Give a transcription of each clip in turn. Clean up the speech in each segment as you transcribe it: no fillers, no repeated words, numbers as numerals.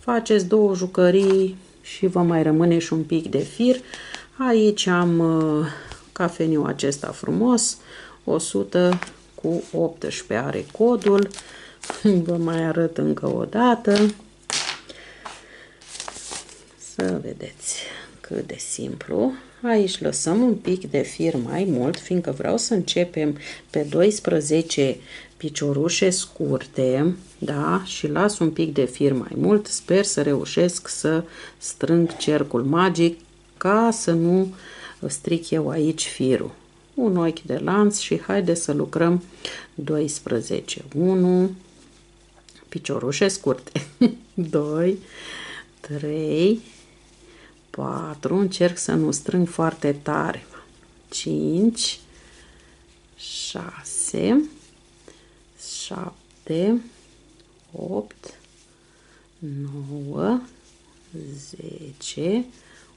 faceți 2 jucării și vă mai rămâne și un pic de fir. Aici am cafeniul acesta frumos, 100 cu 18 are codul. Vă mai arăt încă o dată. Să vedeți cât de simplu. Aici lăsăm un pic de fir mai mult, fiindcă vreau să începem pe 12 piciorușe scurte, da? Și las un pic de fir mai mult. Sper să reușesc să strâng cercul magic ca să nu stric eu aici firul. Un ochi de lanț și haide să lucrăm 12. 1 piciorușe scurte. 2, 3, 4, încerc să nu strâng foarte tare. 5, 6, 7, 8, 9, 10,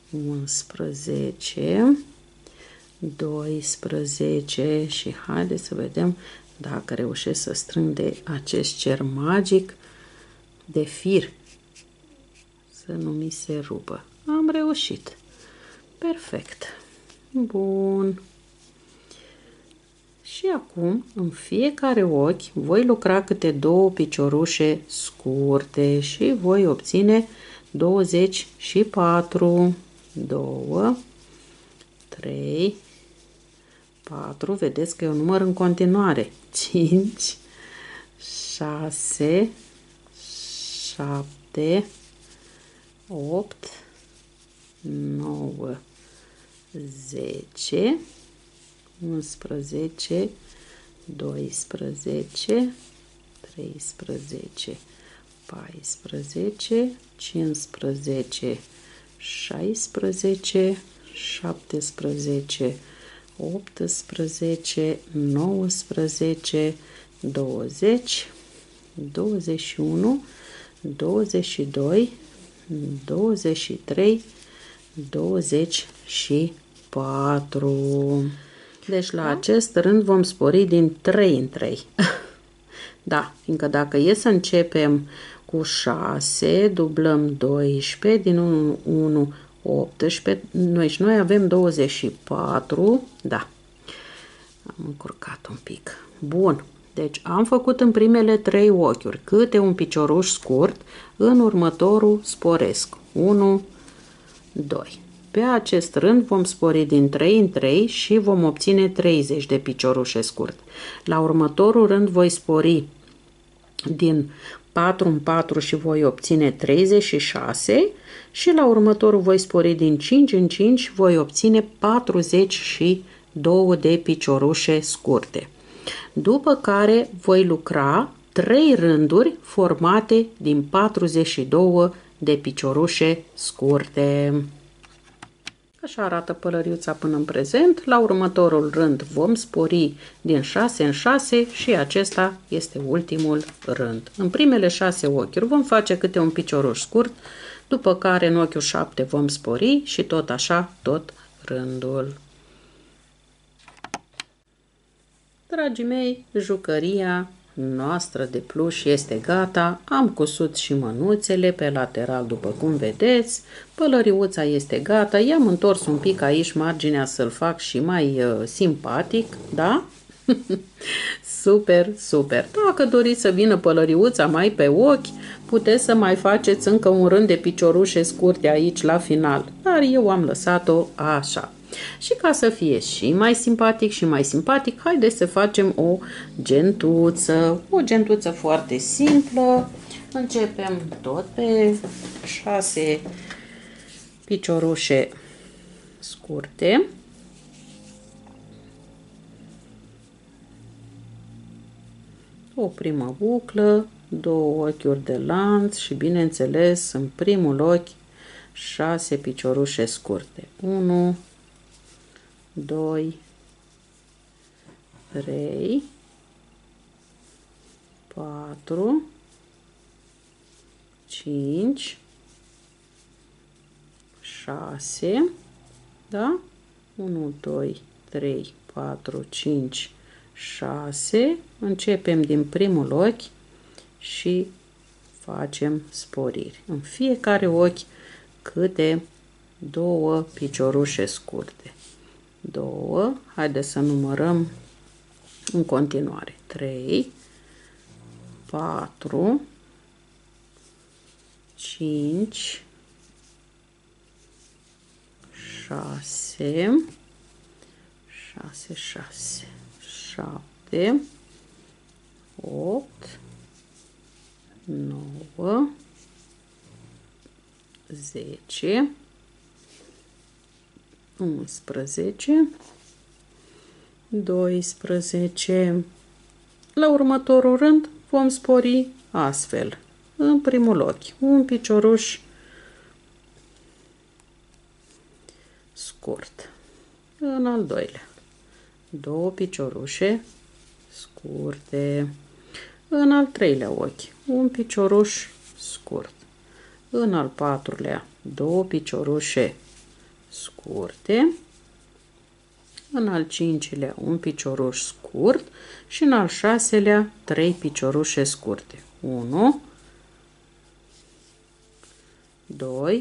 11, 12 și haideți să vedem dacă reușesc să strâng de acest cer magic de fir. Să nu mi se rupă. Am reușit. Perfect. Bun. Și acum, în fiecare ochi, voi lucra câte 2 piciorușe scurte și voi obține 24. 2, 3, 4, vedeți că eu număr în continuare. 5, 6, 7, 8, 9, 10, 11, 12, 13, 14, 15, 16, 17, 18, 19, 20, 21, 22, 23, 24. Deci la acest rând vom spori din 3 în 3. Da, fiindcă dacă e să începem cu 6, dublăm 12, din 1, 18, noi avem 24, da, am încurcat un pic. Bun, deci am făcut în primele 3 ochiuri câte un picioruș scurt, în următorul sporesc 1, 2. Pe acest rând vom spori din 3 în 3 și vom obține 30 de piciorușe scurt. La următorul rând voi spori din 4 în 4 și voi obține 36 și la următorul voi spori din 5 în 5, voi obține 42 de piciorușe scurte. După care voi lucra 3 rânduri formate din 42 de piciorușe scurte. Așa arată pălăriuța până în prezent. La următorul rând vom spori din 6 în 6 și acesta este ultimul rând. În primele 6 ochiuri vom face câte un picioruș scurt, după care în ochiul 7 vom spori și tot așa, tot rândul. Dragii mei, jucăria noastră de pluș este gata. Am cusut și mânuțele pe lateral, după cum vedeți. Pălăriuța este gata. I-am întors un pic aici marginea să-l fac și mai simpatic, da? Super, super. Dacă doriți să vină pălăriuța mai pe ochi, puteți să mai faceți încă un rând de piciorușe scurte aici la final. Dar eu am lăsat-o așa. Și ca să fie și mai simpatic și mai simpatic, haideți să facem o gentuță foarte simplă. Începem tot pe 6 piciorușe scurte. O primă buclă, 2 ochiuri de lanț și bineînțeles în primul ochi 6 piciorușe scurte. 1, 2, 3, 4, 5, 6, da? 1, 2, 3, 4, 5, 6. Începem din primul ochi și facem sporiri. În fiecare ochi câte 2 piciorușe scurte. 2, haideți să numărăm în continuare. 3, 4, 5, 6, 7, 8, 9, 10, 11, 12. La următorul rând vom spori astfel. În primul ochi, un picioruș scurt. În al doilea, 2 piciorușe scurte. În al treilea ochi, un picioruș scurt. În al patrulea, 2 piciorușe scurte. În al cincilea, un picioruș scurt. Și în al șaselea, 3 piciorușe scurte. 1, 2,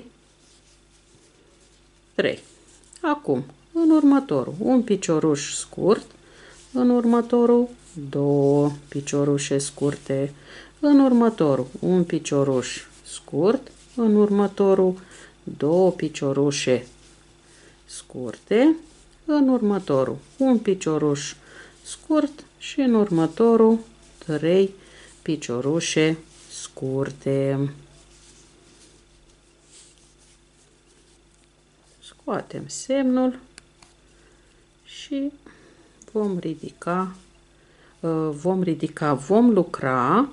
3. Acum, în următorul, un picioruș scurt. În următorul, 2 piciorușe scurte. În următorul, un picioruș scurt. În următorul, 2 piciorușe scurte. În următorul, un picioruș scurt. Și în următorul, 3 piciorușe scurte. Scoatem semnul și vom lucra.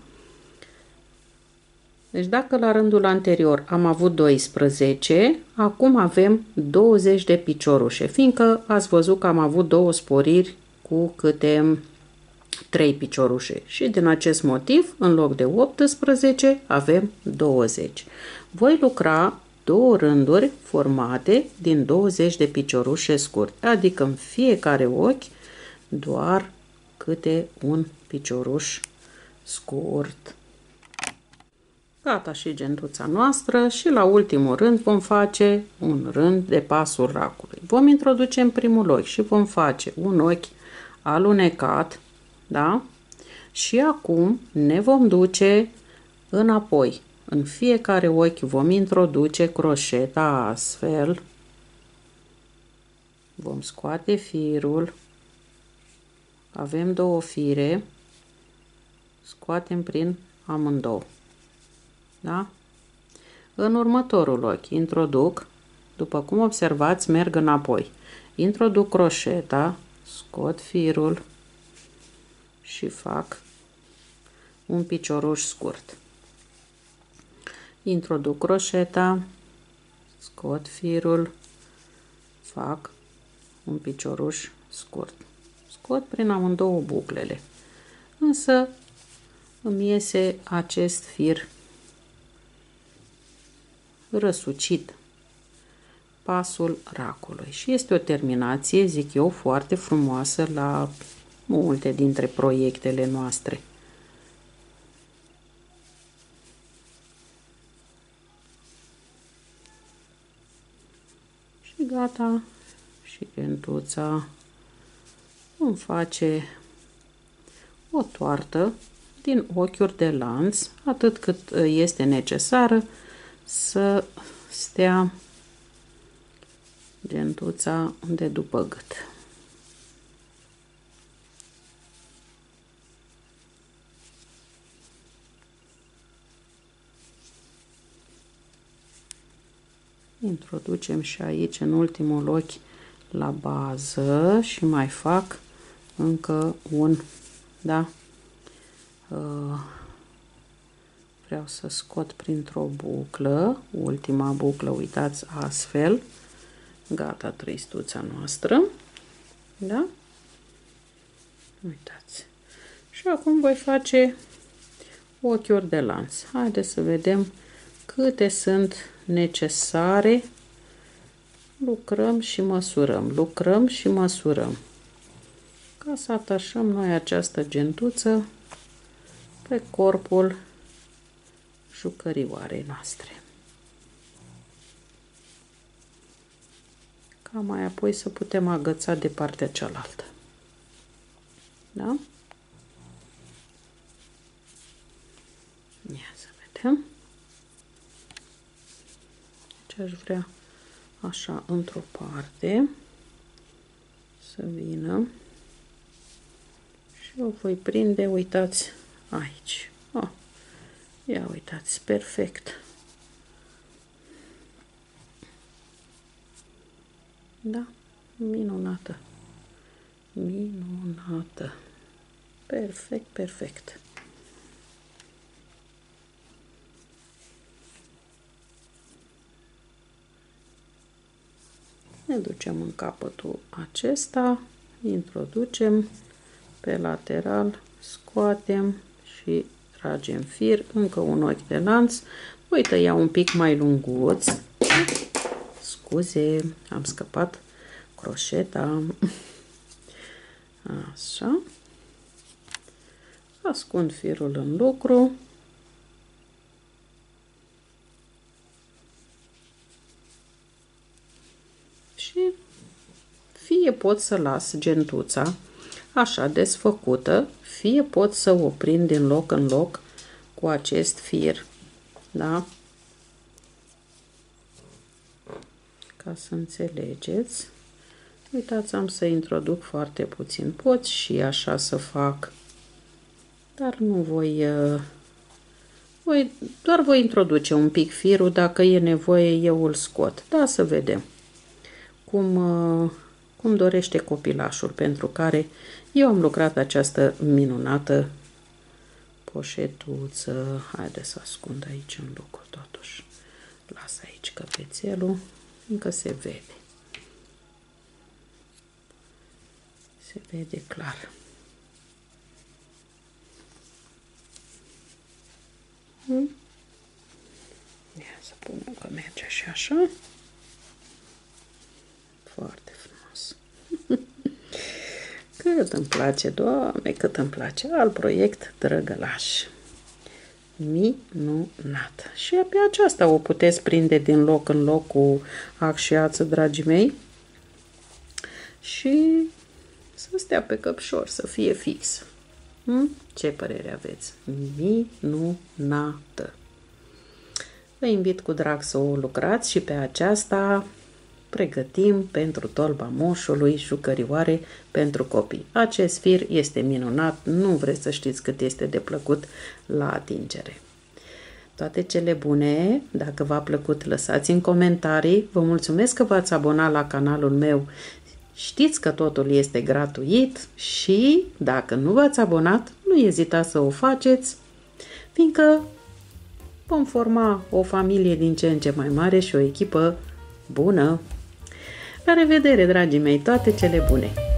Deci dacă la rândul anterior am avut 12, acum avem 20 de piciorușe, fiindcă ați văzut că am avut 2 sporiri cu câte 3 piciorușe și din acest motiv, în loc de 18, avem 20. Voi lucra 2 rânduri formate din 20 de piciorușe scurte, adică în fiecare ochi doar câte un picioruș scurt. Gata și gentuța noastră și la ultimul rând vom face un rând de pasul racului. Vom introduce în primul ochi și vom face un ochi alunecat, da? Și acum ne vom duce înapoi. În fiecare ochi vom introduce croșeta astfel. Vom scoate firul. Avem 2 fire. Scoatem prin amândouă. Da? În următorul ochi introduc, după cum observați, merg înapoi. Introduc croșeta, scot firul și fac un picioruș scurt. Introduc croșeta, scot firul, fac un picioruș scurt. Scot prin amândouă buclele. Însă îmi iese acest fir răsucit, pasul racului. Și este o terminație, zic eu, foarte frumoasă la multe dintre proiectele noastre. Și gata, și gentuța îmi face o toartă din ochiuri de lanț, atât cât este necesară să stea gentuța de după gât. Introducem și aici în ultimul ochi la bază și mai fac încă un, da? Vreau să scot printr-o buclă, ultima buclă, uitați, astfel. Gata, tristuța noastră, da? Uitați. Și acum voi face ochiuri de lanț. Haideți să vedem câte sunt necesare. Lucrăm și măsurăm, lucrăm și măsurăm. Ca să atașăm noi această gentuță pe corpul jucărioarei noastre. Ca mai apoi să putem agăța de partea cealaltă. Da? Ia să vedem. Deci aș vrea așa într-o parte să vină și o voi prinde, uitați, aici. Oh, ia uitați, perfect. Da, minunată. Minunată. Perfect, perfect. Ne ducem în capătul acesta, introducem pe lateral, scoatem și tragem fir, încă un ochi de lanț. Voi tăia un pic mai lunguț. Scuze, am scăpat croșeta. Așa. Ascund firul în lucru. Și fie pot să las gentuța așa desfăcută, fie pot să o prind din loc în loc cu acest fir, da? Ca să înțelegeți. Uitați, am să introduc foarte puțin. Pot și așa să fac, dar nu voi, doar voi introduce un pic firul, dacă e nevoie eu îl scot. Da, să vedem cum dorește copilașul, pentru care eu am lucrat această minunată poșetuță. Haideți să ascund aici în lucru totuși. Las aici căpețelul, încă se vede. Se vede clar. Ia să punem că merge și așa. Foarte frumos. Cât îmi place, Doamne, cât îmi place. Alt proiect drăgălaș. Minunat. Și pe aceasta o puteți prinde din loc în loc cu ac și ață, dragii mei. Și să stea pe căpșor, să fie fix. Ce părere aveți? Minunată. Vă invit cu drag să o lucrați și pe aceasta pregătim pentru tolba moșului jucărioare pentru copii. Acest fir este minunat, nu vreți să știți cât este de plăcut la atingere. Toate cele bune, dacă v-a plăcut, lăsați în comentarii. Vă mulțumesc că v-ați abonat la canalul meu. Știți că totul este gratuit și dacă nu v-ați abonat, nu ezitați să o faceți, fiindcă vom forma o familie din ce în ce mai mare și o echipă bună. La revedere, dragii mei, toate cele bune!